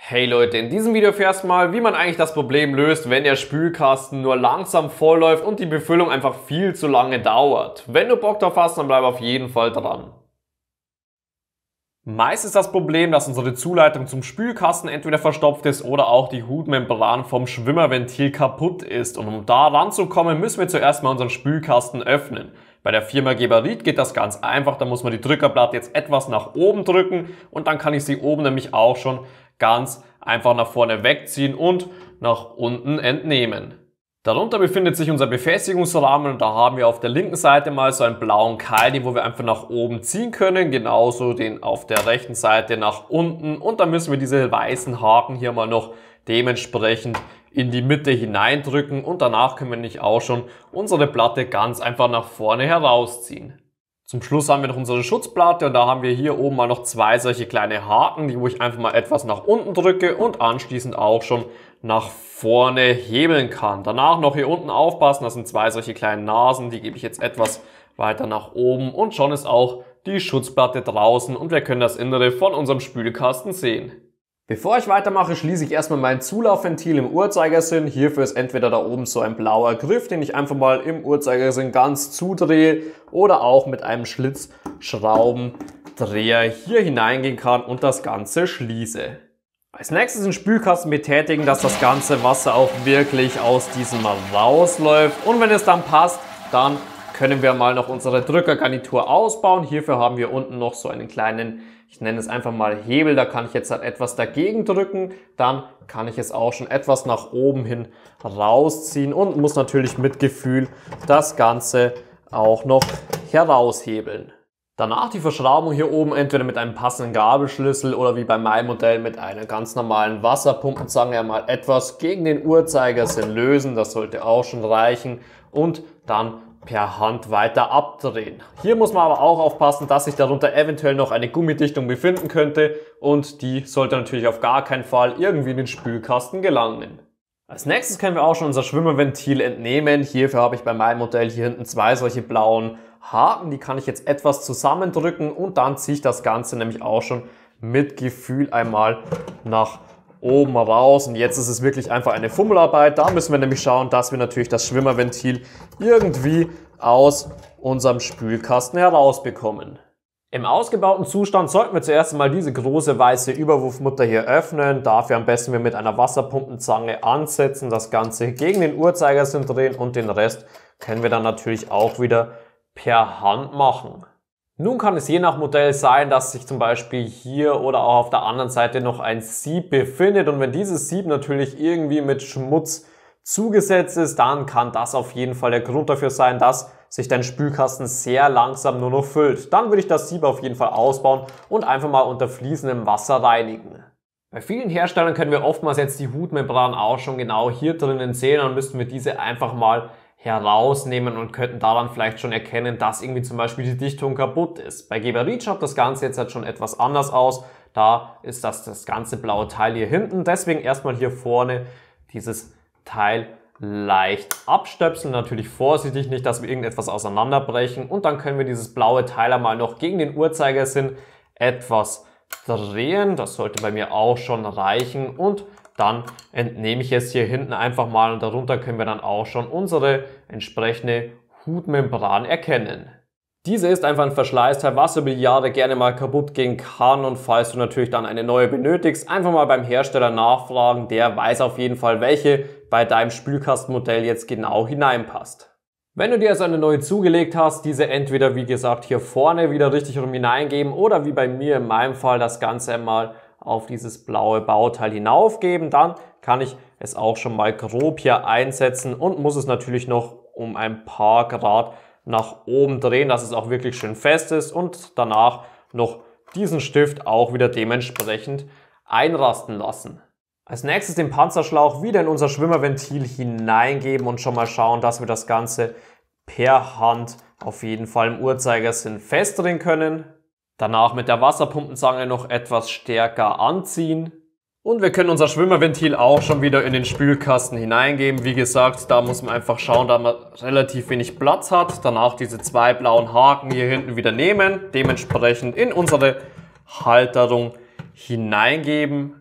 Hey Leute, in diesem Video erfährst du mal, wie man eigentlich das Problem löst, wenn der Spülkasten nur langsam vollläuft und die Befüllung einfach viel zu lange dauert. Wenn du Bock drauf hast, dann bleib auf jeden Fall dran. Meist ist das Problem, dass unsere Zuleitung zum Spülkasten entweder verstopft ist oder auch die Hutmembran vom Schwimmerventil kaputt ist. Und um da ranzukommen, müssen wir zuerst mal unseren Spülkasten öffnen. Bei der Firma Geberit geht das ganz einfach, da muss man die Drückerplatte jetzt etwas nach oben drücken und dann kann ich sie oben nämlich auch schon ganz einfach nach vorne wegziehen und nach unten entnehmen. Darunter befindet sich unser Befestigungsrahmen und da haben wir auf der linken Seite mal so einen blauen Keil, den wo wir einfach nach oben ziehen können, genauso den auf der rechten Seite nach unten und dann müssen wir diese weißen Haken hier mal noch dementsprechend in die Mitte hineindrücken und danach können wir nämlich auch schon unsere Platte ganz einfach nach vorne herausziehen. Zum Schluss haben wir noch unsere Schutzplatte und da haben wir hier oben mal noch zwei solche kleine Haken, wo ich einfach mal etwas nach unten drücke und anschließend auch schon nach vorne hebeln kann. Danach noch hier unten aufpassen, das sind zwei solche kleinen Nasen, die gebe ich jetzt etwas weiter nach oben und schon ist auch die Schutzplatte draußen und wir können das Innere von unserem Spülkasten sehen. Bevor ich weitermache, schließe ich erstmal mein Zulaufventil im Uhrzeigersinn. Hierfür ist entweder da oben so ein blauer Griff, den ich einfach mal im Uhrzeigersinn ganz zudrehe oder auch mit einem Schlitzschraubendreher hier hineingehen kann und das Ganze schließe. Als nächstes den Spülkasten betätigen, dass das ganze Wasser auch wirklich aus diesem rausläuft und wenn es dann passt, dann können wir mal noch unsere Drückergarnitur ausbauen. Hierfür haben wir unten noch so einen kleinen, ich nenne es einfach mal Hebel, da kann ich jetzt halt etwas dagegen drücken, dann kann ich es auch schon etwas nach oben hin rausziehen und muss natürlich mit Gefühl das Ganze auch noch heraushebeln. Danach die Verschraubung hier oben entweder mit einem passenden Gabelschlüssel oder wie bei meinem Modell mit einer ganz normalen Wasserpumpenzange mal etwas gegen den Uhrzeigersinn lösen, das sollte auch schon reichen und dann per Hand weiter abdrehen. Hier muss man aber auch aufpassen, dass sich darunter eventuell noch eine Gummidichtung befinden könnte und die sollte natürlich auf gar keinen Fall irgendwie in den Spülkasten gelangen. Als nächstes können wir auch schon unser Schwimmerventil entnehmen. Hierfür habe ich bei meinem Modell hier hinten zwei solche blauen Haken, die kann ich jetzt etwas zusammendrücken und dann ziehe ich das Ganze nämlich auch schon mit Gefühl einmal nach oben raus und jetzt ist es wirklich einfach eine Fummelarbeit. Da müssen wir nämlich schauen, dass wir natürlich das Schwimmerventil irgendwie aus unserem Spülkasten herausbekommen. Im ausgebauten Zustand sollten wir zuerst einmal diese große weiße Überwurfmutter hier öffnen. Dafür am besten wir mit einer Wasserpumpenzange ansetzen, das Ganze gegen den Uhrzeigersinn drehen und den Rest können wir dann natürlich auch wieder per Hand machen. Nun kann es je nach Modell sein, dass sich zum Beispiel hier oder auch auf der anderen Seite noch ein Sieb befindet und wenn dieses Sieb natürlich irgendwie mit Schmutz zugesetzt ist, dann kann das auf jeden Fall der Grund dafür sein, dass sich dein Spülkasten sehr langsam nur noch füllt. Dann würde ich das Sieb auf jeden Fall ausbauen und einfach mal unter fließendem Wasser reinigen. Bei vielen Herstellern können wir oftmals jetzt die Hutmembran auch schon genau hier drinnen sehen, dann müssten wir diese einfach mal herausnehmen und könnten daran vielleicht schon erkennen, dass irgendwie zum Beispiel die Dichtung kaputt ist. Bei Geberit schaut das Ganze jetzt halt schon etwas anders aus. Da ist das ganze blaue Teil hier hinten. Deswegen erstmal hier vorne dieses Teil leicht abstöpseln. Natürlich vorsichtig, nicht, dass wir irgendetwas auseinanderbrechen. Und dann können wir dieses blaue Teil einmal noch gegen den Uhrzeigersinn etwas drehen. Das sollte bei mir auch schon reichen. Und dann entnehme ich es hier hinten einfach mal und darunter können wir dann auch schon unsere entsprechende Hutmembran erkennen. Diese ist einfach ein Verschleißteil, was über die Jahre gerne mal kaputt gehen kann und falls du natürlich dann eine neue benötigst, einfach mal beim Hersteller nachfragen, der weiß auf jeden Fall, welche bei deinem Spülkastenmodell jetzt genau hineinpasst. Wenn du dir also eine neue zugelegt hast, diese entweder wie gesagt hier vorne wieder richtig rum hineingeben oder wie bei mir in meinem Fall das Ganze einmal auf dieses blaue Bauteil hinaufgeben, dann kann ich es auch schon mal grob hier einsetzen und muss es natürlich noch um ein paar Grad nach oben drehen, dass es auch wirklich schön fest ist und danach noch diesen Stift auch wieder dementsprechend einrasten lassen. Als nächstes den Panzerschlauch wieder in unser Schwimmerventil hineingeben und schon mal schauen, dass wir das Ganze per Hand auf jeden Fall im Uhrzeigersinn festdrehen können. Danach mit der Wasserpumpenzange noch etwas stärker anziehen. Und wir können unser Schwimmerventil auch schon wieder in den Spülkasten hineingeben. Wie gesagt, da muss man einfach schauen, dass man relativ wenig Platz hat. Danach diese zwei blauen Haken hier hinten wieder nehmen. Dementsprechend in unsere Halterung hineingeben.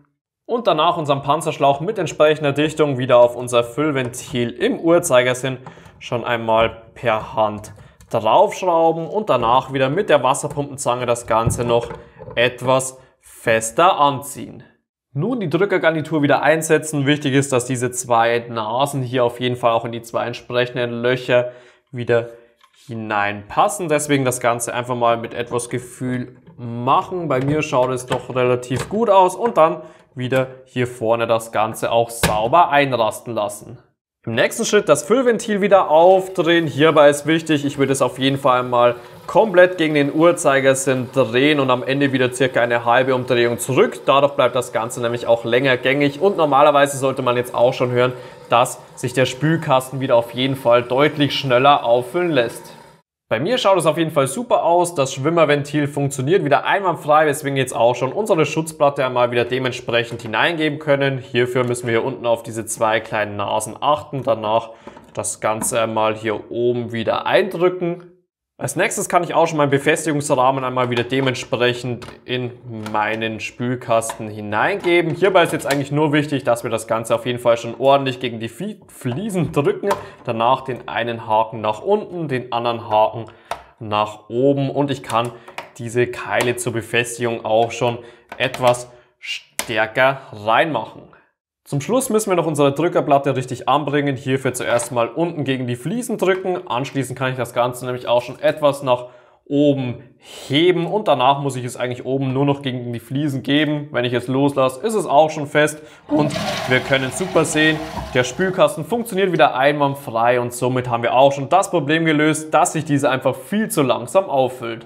Und danach unseren Panzerschlauch mit entsprechender Dichtung wieder auf unser Füllventil im Uhrzeigersinn schon einmal per Hand draufschrauben und danach wieder mit der Wasserpumpenzange das Ganze noch etwas fester anziehen. Nun die Drückergarnitur wieder einsetzen. Wichtig ist, dass diese zwei Nasen hier auf jeden Fall auch in die zwei entsprechenden Löcher wieder hineinpassen. Deswegen das Ganze einfach mal mit etwas Gefühl machen. Bei mir schaut es doch relativ gut aus und dann wieder hier vorne das Ganze auch sauber einrasten lassen. Im nächsten Schritt das Füllventil wieder aufdrehen. Hierbei ist wichtig, ich würde es auf jeden Fall mal komplett gegen den Uhrzeigersinn drehen und am Ende wieder circa eine halbe Umdrehung zurück. Dadurch bleibt das Ganze nämlich auch länger gängig und normalerweise sollte man jetzt auch schon hören, dass sich der Spülkasten wieder auf jeden Fall deutlich schneller auffüllen lässt. Bei mir schaut es auf jeden Fall super aus, das Schwimmerventil funktioniert wieder einwandfrei, weswegen wir jetzt auch schon unsere Schutzplatte einmal wieder dementsprechend hineingeben können. Hierfür müssen wir hier unten auf diese zwei kleinen Nasen achten, danach das Ganze einmal hier oben wieder eindrücken. Als nächstes kann ich auch schon meinen Befestigungsrahmen einmal wieder dementsprechend in meinen Spülkasten hineingeben. Hierbei ist jetzt eigentlich nur wichtig, dass wir das Ganze auf jeden Fall schon ordentlich gegen die Fliesen drücken. Danach den einen Haken nach unten, den anderen Haken nach oben und ich kann diese Keile zur Befestigung auch schon etwas stärker reinmachen. Zum Schluss müssen wir noch unsere Drückerplatte richtig anbringen. Hierfür zuerst mal unten gegen die Fliesen drücken. Anschließend kann ich das Ganze nämlich auch schon etwas nach oben heben und danach muss ich es eigentlich oben nur noch gegen die Fliesen geben. Wenn ich es loslasse, ist es auch schon fest und wir können super sehen, der Spülkasten funktioniert wieder einwandfrei und somit haben wir auch schon das Problem gelöst, dass sich diese einfach viel zu langsam auffüllt.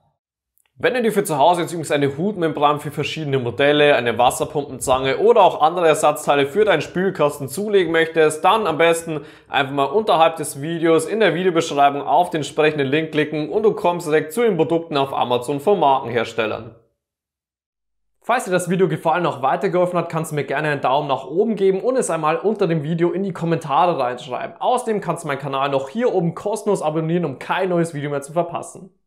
Wenn du dir für zu Hause jetzt übrigens eine Hutmembran für verschiedene Modelle, eine Wasserpumpenzange oder auch andere Ersatzteile für deinen Spülkasten zulegen möchtest, dann am besten einfach mal unterhalb des Videos in der Videobeschreibung auf den entsprechenden Link klicken und du kommst direkt zu den Produkten auf Amazon von Markenherstellern. Falls dir das Video gefallen und auch weitergeholfen hat, kannst du mir gerne einen Daumen nach oben geben und es einmal unter dem Video in die Kommentare reinschreiben. Außerdem kannst du meinen Kanal noch hier oben kostenlos abonnieren, um kein neues Video mehr zu verpassen.